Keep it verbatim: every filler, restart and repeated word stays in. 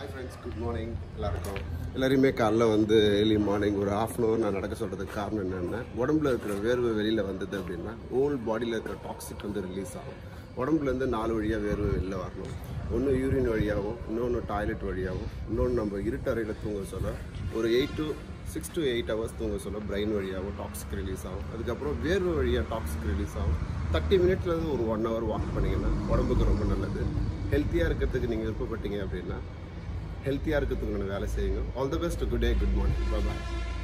Hi friends, good morning. எல்லாருக்கும் எல்லாரையுமே காலைல வந்து ஏர்லி மார்னிங் ஒரு ஹாஃப் அன் ஹவர் நான் நடக்க சொல்கிறதுக்கு காரணம் என்னென்னா, உடம்புல இருக்கிற வேர்வை வெளியில் வந்தது அப்படின்னா ஹோல் பாடியில் இருக்கிற டாக்ஸிக் வந்து ரிலீஸ் ஆகும். உடம்புலேருந்து நாலு வழியாக வேர்வை வெளில வரணும். ஒன்று யூரின் வழியாகவும், இன்னொன்று டாய்லெட் வழியாகவும், இன்னொன்று நம்ம இருட்டறையில் தூங்க சொல்ல ஒரு eight to six to eight hours தூங்க சொல்ல பிரெயின் வழியாகவும் டாக்ஸிக் ரிலீஸ் ஆகும். அதுக்கப்புறம் வேர்வை வழியாக டாக்ஸிக் ரிலீஸ் ஆகும். தேர்ட்டி மினிட்ஸ்லேருந்து ஒரு ஒன் ஹவர் வாக் பண்ணிங்கன்னா உடம்புக்கு ரொம்ப நல்லது. ஹெல்த்தியாக இருக்கிறதுக்கு நீங்கள் விருப்பப்பட்டீங்க அப்படின்னா ஹெல்த்தியாக இருக்கிறதுக்கு வேலை செய்யுங்க. All the best. Good day, good morning. Bye bye.